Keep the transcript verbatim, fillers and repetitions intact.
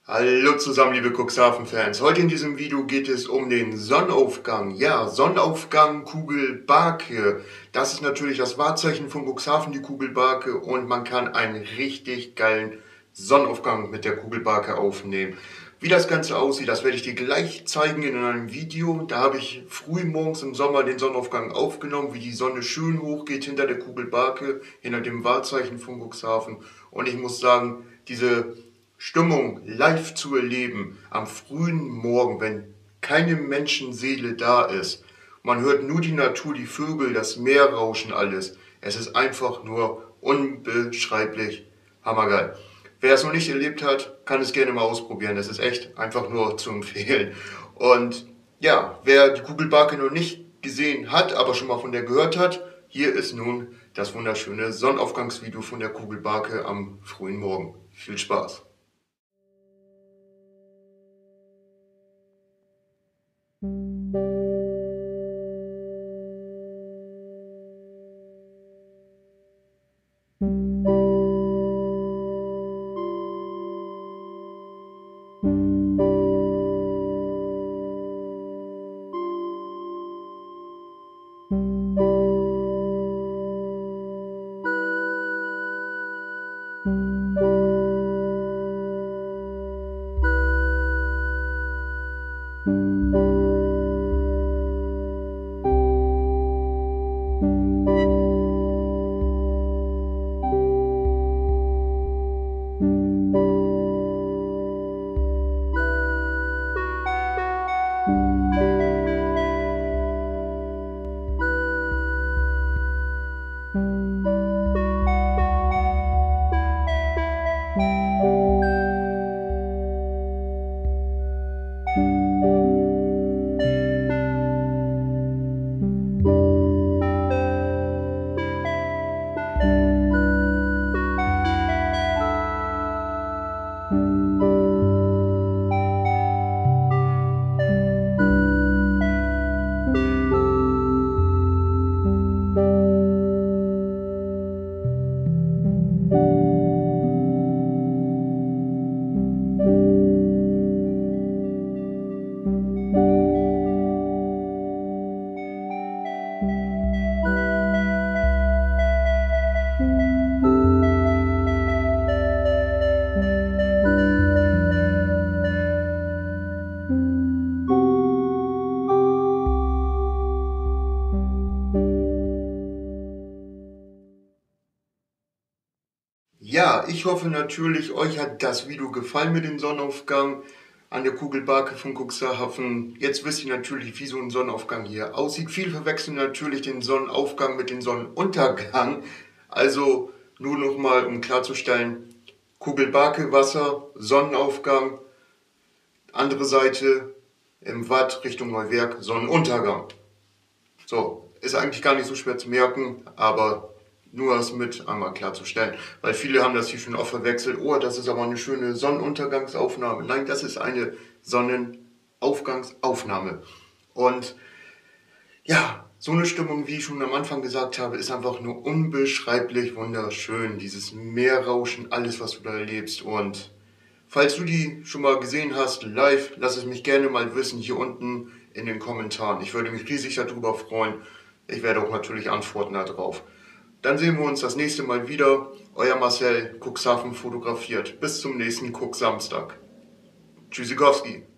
Hallo zusammen, liebe Cuxhaven-Fans. Heute in diesem Video geht es um den Sonnenaufgang. Ja, Sonnenaufgang, Kugelbarke. Das ist natürlich das Wahrzeichen von Cuxhaven, die Kugelbarke. Und man kann einen richtig geilen Sonnenaufgang mit der Kugelbarke aufnehmen. Wie das Ganze aussieht, das werde ich dir gleich zeigen in einem Video. Da habe ich früh morgens im Sommer den Sonnenaufgang aufgenommen, wie die Sonne schön hochgeht hinter der Kugelbarke, hinter dem Wahrzeichen von Cuxhaven. Und ich muss sagen, diese Stimmung live zu erleben am frühen Morgen, wenn keine Menschenseele da ist. Man hört nur die Natur, die Vögel, das Meer rauschen, alles. Es ist einfach nur unbeschreiblich hammergeil. Wer es noch nicht erlebt hat, kann es gerne mal ausprobieren. Es ist echt einfach nur zu empfehlen. Und ja, wer die Kugelbarke noch nicht gesehen hat, aber schon mal von der gehört hat, hier ist nun das wunderschöne Sonnenaufgangsvideo von der Kugelbarke am frühen Morgen. Viel Spaß! Ja, ich hoffe natürlich, euch hat das Video gefallen mit dem Sonnenaufgang an der Kugelbarke von Cuxhaven. Jetzt wisst ihr natürlich, wie so ein Sonnenaufgang hier aussieht. Viele verwechseln natürlich den Sonnenaufgang mit dem Sonnenuntergang. Also nur nochmal, um klarzustellen, Kugelbarke, Wasser, Sonnenaufgang, andere Seite im Watt Richtung Neuwerk, Sonnenuntergang. So, ist eigentlich gar nicht so schwer zu merken, aber nur das mit einmal klarzustellen, weil viele haben das hier schon oft verwechselt. Oh, das ist aber eine schöne Sonnenuntergangsaufnahme. Nein, das ist eine Sonnenaufgangsaufnahme. Und ja, so eine Stimmung, wie ich schon am Anfang gesagt habe, ist einfach nur unbeschreiblich wunderschön. Dieses Meerrauschen, alles, was du da erlebst. Und falls du die schon mal gesehen hast, live, lass es mich gerne mal wissen, hier unten in den Kommentaren. Ich würde mich riesig darüber freuen. Ich werde auch natürlich antworten darauf. Dann sehen wir uns das nächste Mal wieder. Euer Marcel, Cuxhaven fotografiert. Bis zum nächsten Cuxsamstag. Tschüssikowski.